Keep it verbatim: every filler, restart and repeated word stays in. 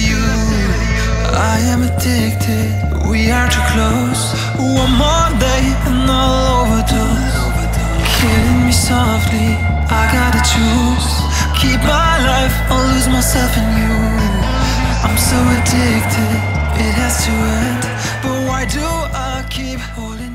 you. I am addicted, we are too close. One more day and I'll overdose. Killing me softly, I gotta choose. Keep my life or lose myself in you. I'm so addicted, it has to end. But why do I keep holding